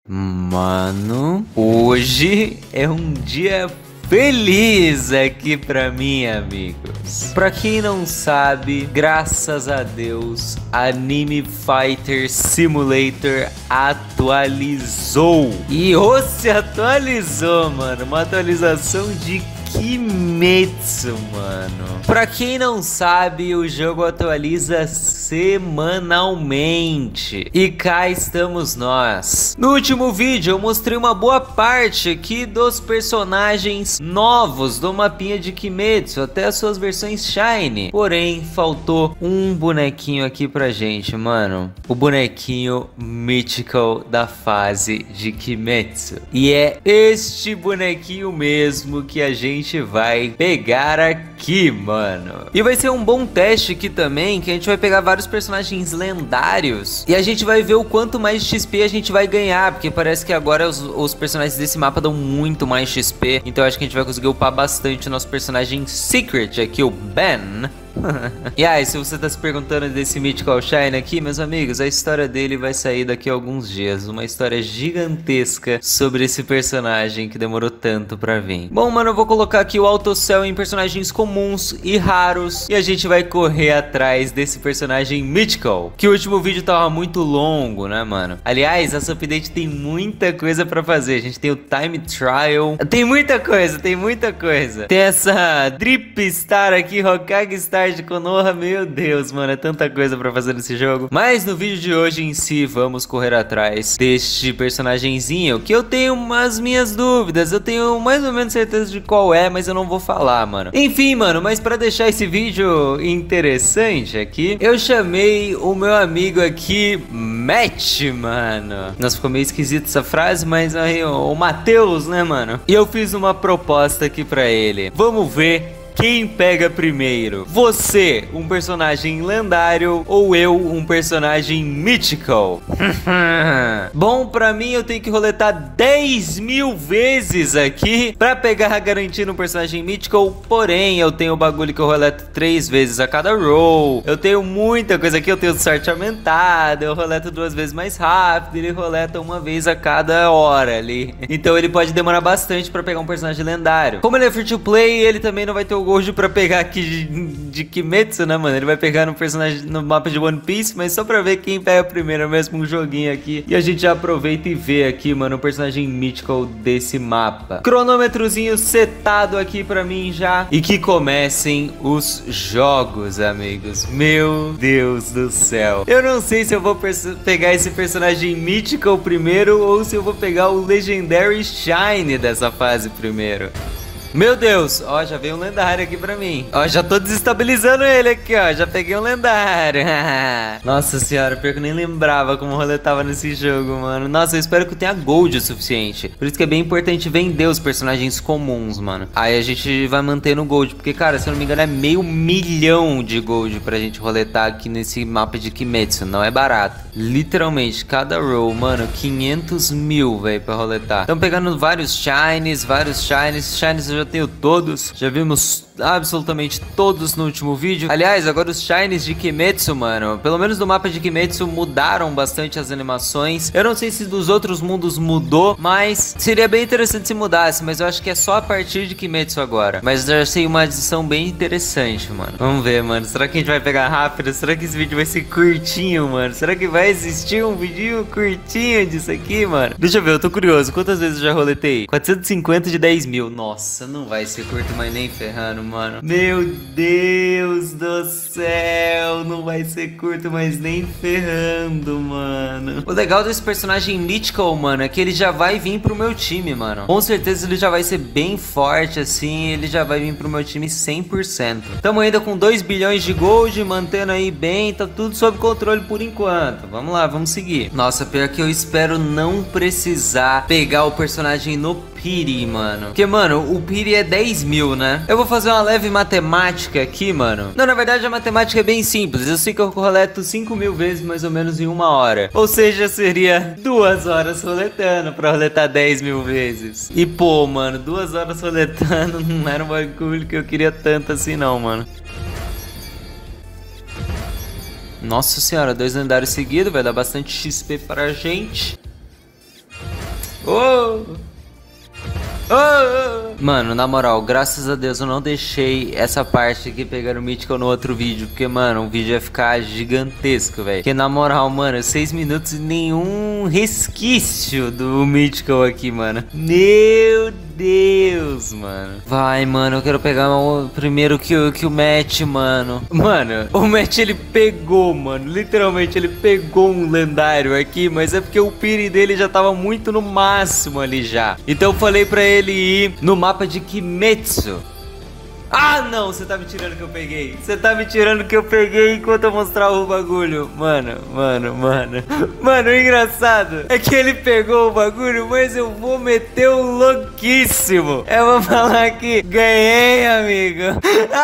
Mano, hoje é um dia feliz aqui pra mim, amigos. Pra quem não sabe, graças a Deus, Anime Fighter Simulator atualizou. E se atualizou, mano. Uma atualização de Kimetsu, mano. Pra quem não sabe, o jogo atualiza semanalmente. E cá estamos nós. No último vídeo eu mostrei uma boa parte aqui dos personagens novos do mapinha de Kimetsu, até as suas versões Shiny. Porém, faltou um bonequinho aqui pra gente, mano. O bonequinho Mythical da fase de Kimetsu. E é este bonequinho mesmo que a gente vai pegar aqui, mano. E vai ser um bom teste aqui também, que a gente vai pegar vários personagens lendários e a gente vai ver o quanto mais XP a gente vai ganhar, porque parece que agora os personagens desse mapa dão muito mais XP, então eu acho que a gente vai conseguir upar bastante o nosso personagem Secret aqui, o Ben. E aí, se você tá se perguntando desse Mythical Shine aqui, meus amigos, a história dele vai sair daqui a alguns dias. Uma história gigantesca sobre esse personagem que demorou tanto pra vir. Bom, mano, eu vou colocar aqui o autocell em personagens comuns e raros, e a gente vai correr atrás desse personagem Mythical, que o último vídeo tava muito longo, né, mano? Aliás, essa update tem muita coisa pra fazer. A gente tem o Time Trial, tem muita coisa, tem muita coisa. Tem essa Drip Star aqui, Hokage Star de Konoha, meu Deus, mano, é tanta coisa pra fazer nesse jogo. Mas no vídeo de hoje em si, vamos correr atrás deste personagenzinho, que eu tenho umas minhas dúvidas, eu tenho mais ou menos certeza de qual é, mas eu não vou falar, mano. Enfim, mano, mas pra deixar esse vídeo interessante aqui, eu chamei o meu amigo aqui, Matt, mano. Nossa, ficou meio esquisito essa frase, mas aí, o Matheus, né, mano? E eu fiz uma proposta aqui pra ele. Vamos ver quem pega primeiro? Você, um personagem lendário, ou eu, um personagem mythical? Bom, pra mim eu tenho que roletar 10.000 vezes aqui pra pegar garantindo um personagem mythical. Porém, eu tenho o bagulho que eu roleto 3 vezes a cada roll. Eu tenho muita coisa aqui, eu tenho sorte aumentada, eu roleto 2 vezes mais rápido, ele roleta 1 vez a cada hora ali. Então ele pode demorar bastante pra pegar um personagem lendário. Como ele é free to play, ele também não vai ter o Gold pra pegar aqui de Kimetsu, né, mano? Ele vai pegar no personagem no mapa de One Piece, mas só pra ver quem pega primeiro mesmo um joguinho aqui. E a gente já aproveita e vê aqui, mano, o personagem mythical desse mapa. Cronômetrozinho setado aqui pra mim já. E que comecem os jogos, amigos. Meu Deus do céu. Eu não sei se eu vou pegar esse personagem mythical primeiro ou se eu vou pegar o Legendary Shine dessa fase primeiro. Meu Deus, ó, já veio um lendário aqui pra mim. Ó, já tô desestabilizando ele aqui, ó. Já peguei um lendário. Nossa senhora, pior que eu nem lembrava como roletava nesse jogo, mano. Nossa, eu espero que eu tenha gold o suficiente. Por isso que é bem importante vender os personagens comuns, mano. Aí a gente vai mantendo o gold. Porque, cara, se eu não me engano, é 500 mil de gold pra gente roletar aqui nesse mapa de Kimetsu. Não é barato. Literalmente, cada roll, mano, 500 mil, velho, pra roletar. Estamos pegando vários shinies, Shinies eu já tenho todos. Já vimos absolutamente todos no último vídeo. Aliás, agora os shinies de Kimetsu, mano, pelo menos no mapa de Kimetsu mudaram bastante as animações. Eu não sei se dos outros mundos mudou, mas seria bem interessante se mudasse. Mas eu acho que é só a partir de Kimetsu agora. Mas eu achei uma adição bem interessante, mano. Vamos ver, mano. Será que a gente vai pegar rápido? Será que esse vídeo vai ser curtinho, mano? Será que vai existir um vídeo curtinho disso aqui, mano? Deixa eu ver, eu tô curioso. Quantas vezes eu já roletei? 450 de 10 mil. Nossa, não vai ser curto, mas nem ferrando, mano. Meu Deus do céu, não vai ser curto, mas nem ferrando, mano. O legal desse personagem Mythical, mano, é que ele já vai vir pro meu time, mano. Com certeza ele já vai ser bem forte, assim, ele já vai vir pro meu time 100%. Tamo ainda com 2 bilhões de gold, mantendo aí bem, tá tudo sob controle por enquanto. Vamos lá, vamos seguir. Nossa, pior que eu espero não precisar pegar o personagem no Piri, mano. Porque, mano, o Piri é 10 mil, né? Eu vou fazer uma leve matemática aqui, mano. Não, na verdade a matemática é bem simples. Eu sei que eu roleto 5 mil vezes mais ou menos em 1 hora. Ou seja, seria 2 horas roletando pra roletar 10 mil vezes. E pô, mano, 2 horas roletando não era um bagulho que eu queria tanto assim não, mano. Nossa senhora, 2 lendários seguidos, vai dar bastante XP pra gente. Oh! Oh! Mano, na moral, graças a Deus eu não deixei essa parte aqui pegar o Mythical no outro vídeo, porque, mano, o vídeo ia ficar gigantesco, velho. Porque, na moral, mano, 6 minutos e nenhum resquício do Mythical aqui, mano. Meu Deus, mano. Vai, mano, eu quero pegar primeiro que o Matt, mano. Mano, o Matt, ele pegou, mano. Literalmente, ele pegou um lendário aqui, mas é porque o Piri dele já tava muito no máximo ali já. Então eu falei pra ele ir no mapa de Kimetsu. Ah, não, você tá me tirando que eu peguei. Você tá me tirando que eu peguei enquanto eu mostrava o bagulho. Mano, o engraçado é que ele pegou o bagulho, mas eu vou meter um louquíssimo. Eu vou falar que ganhei, amigo.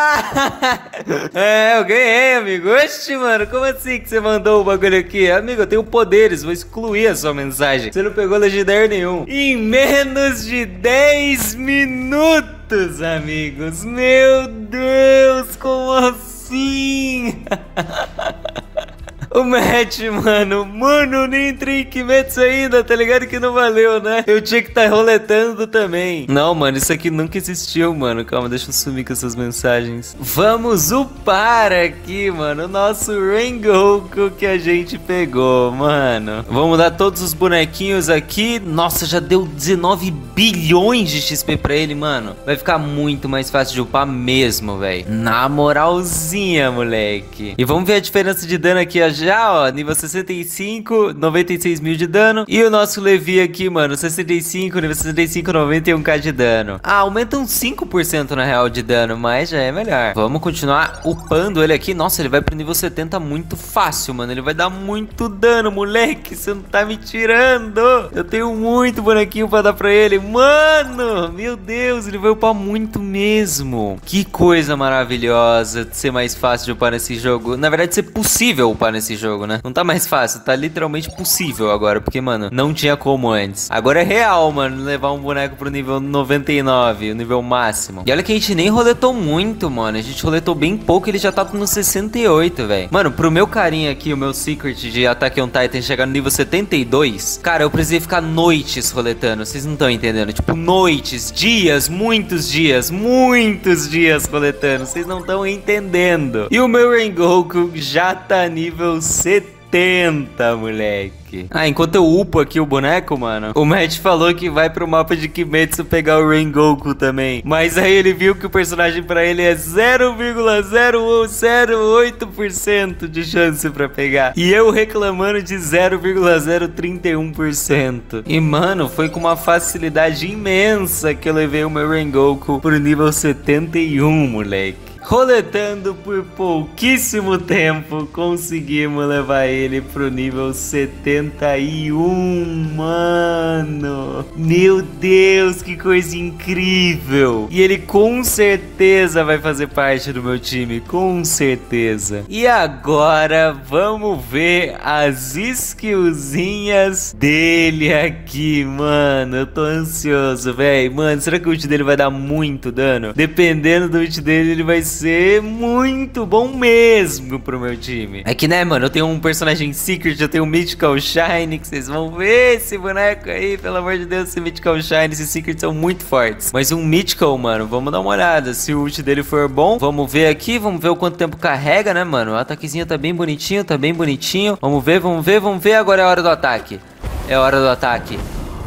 É, eu ganhei, amigo. Oxi, mano, como assim que você mandou o bagulho aqui? Amigo, eu tenho poderes, vou excluir a sua mensagem. Você não pegou legendário nenhum. Em menos de 10 minutos. Amigos, meu Deus, como assim? O Matt, mano, eu nem entrei em Kimetsu ainda, tá ligado que não valeu, né? Eu tinha que estar roletando também. Não, mano, isso aqui nunca existiu, mano. Calma, deixa eu sumir com essas mensagens. Vamos upar aqui, mano, o nosso Rengoku que a gente pegou, mano. Vamos dar todos os bonequinhos aqui. Nossa, já deu 19 bilhões de XP pra ele, mano. Vai ficar muito mais fácil de upar mesmo, velho. Na moralzinha, moleque. E vamos ver a diferença de dano aqui, já, ó, nível 65, 96 mil de dano. E o nosso Levi aqui, mano, 65, nível 65, 91k de dano. Ah, aumenta uns 5% na real de dano, mas já é melhor. Vamos continuar upando ele aqui. Nossa, ele vai pro nível 70 muito fácil, mano. Ele vai dar muito dano, moleque. Você não tá me tirando. Eu tenho muito bonequinho pra dar pra ele. Mano, meu Deus, ele vai upar muito mesmo. Que coisa maravilhosa de ser mais fácil de upar nesse jogo. Na verdade, ser possível upar nesse jogo, né? Não tá mais fácil, tá literalmente possível agora, porque, mano, não tinha como antes. Agora é real, mano, levar um boneco pro nível 99, o nível máximo. E olha que a gente nem roletou muito, mano. A gente roletou bem pouco, ele já tá no 68, velho. Mano, pro meu carinha aqui, o meu secret de Attack on Titan chegar no nível 72, cara, eu precisei ficar noites roletando. Vocês não estão entendendo? Tipo, noites, dias, muitos dias roletando. Vocês não estão entendendo. E o meu Rengoku já tá nível 70, moleque. Ah, enquanto eu upo aqui o boneco, mano, o Matt falou que vai pro mapa de Kimetsu pegar o Rengoku também. Mas aí ele viu que o personagem pra ele é 0,008% de chance pra pegar. E eu reclamando de 0,031%. E, mano, foi com uma facilidade imensa que eu levei o meu Rengoku pro nível 71, moleque. Roletando por pouquíssimo tempo, conseguimos levar ele pro nível 71, mano. Meu Deus, que coisa incrível. E ele com certeza vai fazer parte do meu time, com certeza. E agora, vamos ver as skillzinhas dele aqui, mano. Eu tô ansioso, velho. Mano, será que o ult dele vai dar muito dano? Dependendo do ult dele, ele vai ser muito bom mesmo pro meu time. É que, né, mano, eu tenho um personagem secret, eu tenho um Mythical Shine, que vocês vão ver esse boneco aí, pelo amor de Deus, esse Mythical Shine, esses secrets são muito fortes. Mas um Mythical, mano, vamos dar uma olhada, se o ult dele for bom, vamos ver aqui, vamos ver o quanto tempo carrega, né, mano, o ataquezinho tá bem bonitinho, vamos ver, agora é a hora do ataque. É a hora do ataque.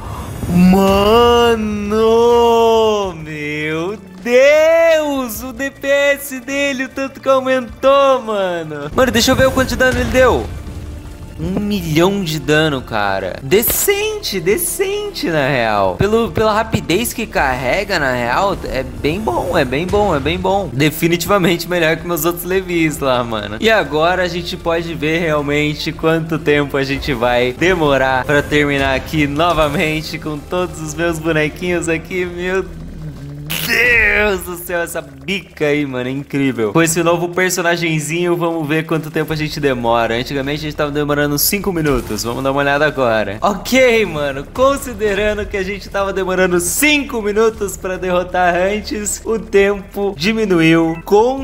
Mano, meu Deus, o DPS dele, o tanto que aumentou, mano. Mano, deixa eu ver o quanto de dano ele deu. 1 milhão de dano, cara. Decente na real. Pela rapidez que carrega, na real, é bem bom. Definitivamente melhor que meus outros Levis lá, mano. E agora a gente pode ver realmente quanto tempo a gente vai demorar pra terminar aqui novamente com todos os meus bonequinhos aqui, meu Deus do céu, essa bica aí, mano, é incrível. Com esse novo personagemzinho, vamos ver quanto tempo a gente demora. Antigamente a gente tava demorando 5 minutos, vamos dar uma olhada agora. Ok, mano, considerando que a gente tava demorando 5 minutos pra derrotar antes, o tempo diminuiu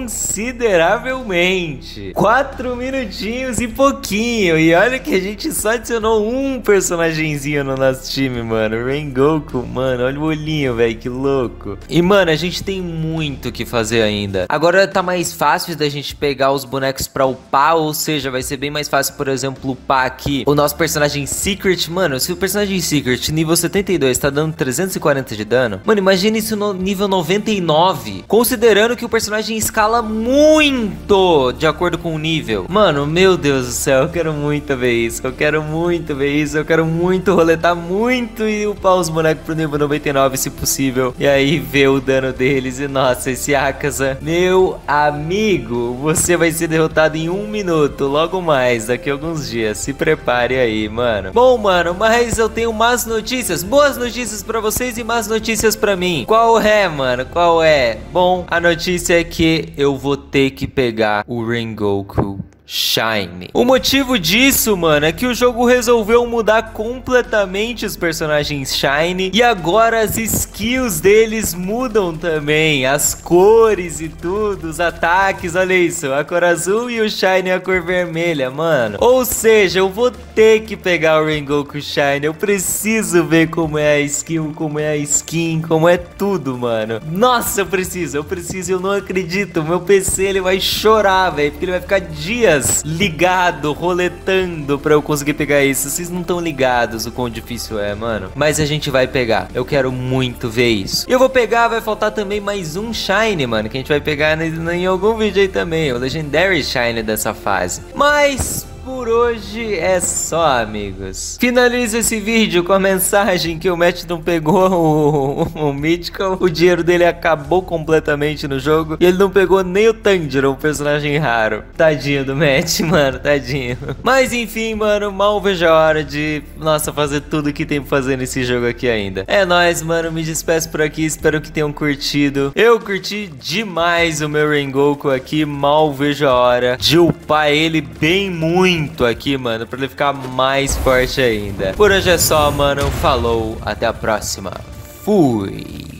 consideravelmente. 4 minutinhos e pouquinho. E olha que a gente só adicionou um personagemzinho no nosso time, mano. Rengoku, mano, olha o olhinho, velho, que louco. E, mano, a gente tem muito o que fazer ainda. Agora tá mais fácil da gente pegar os bonecos pra upar, ou seja, vai ser bem mais fácil, por exemplo, upar aqui o nosso personagem Secret. Mano, se o personagem Secret nível 72 tá dando 340 de dano, mano, imagina isso no nível 99, considerando que o personagem escala muito de acordo com o nível. Mano, meu Deus do céu, eu quero muito ver isso, eu quero muito ver isso, eu quero muito roletar muito e upar os bonecos pro nível 99 se possível, e aí ver o dano deles. E nossa, esse Akaza, meu amigo, você vai ser derrotado em 1 minuto, logo mais, daqui a alguns dias, se prepare aí, mano. Bom, mano, mas eu tenho más notícias, boas notícias pra vocês e más notícias pra mim. Qual é, mano, qual é? Bom, a notícia é que eu vou ter que pegar o Rengoku Shine. O motivo disso, mano, é que o jogo resolveu mudar completamente os personagens Shine e agora as skills deles mudam também, as cores e tudo, os ataques, olha isso, a cor azul e o Shine a cor vermelha, mano. Ou seja, eu vou ter que pegar o Rengoku Shine, eu preciso ver como é a skill, como é a skin, como é tudo, mano. Nossa, eu preciso, eu não acredito, meu PC ele vai chorar, velho, porque ele vai ficar dias ligado, roletando pra eu conseguir pegar isso. Vocês não estão ligados o quão difícil é, mano. Mas a gente vai pegar. Eu quero muito ver isso. E eu vou pegar, vai faltar também mais um Shine, mano, que a gente vai pegar em algum vídeo aí também. O Legendary Shine dessa fase. Mas por hoje é só, amigos. Finalizo esse vídeo com a mensagem que o Matt não pegou o Mythical. O dinheiro dele acabou completamente no jogo. E ele não pegou nem o Tanjiro, um personagem raro. Tadinho do Matt, mano, tadinho. Mas enfim, mano, mal vejo a hora de, nossa, fazer tudo que tem pra fazer nesse jogo aqui ainda. É nóis, mano, me despeço por aqui. Espero que tenham curtido. Eu curti demais o meu Rengoku aqui. Mal vejo a hora de upar ele bem muito aqui, mano, pra ele ficar mais forte ainda. Por hoje é só, mano. Falou, até a próxima. Fui.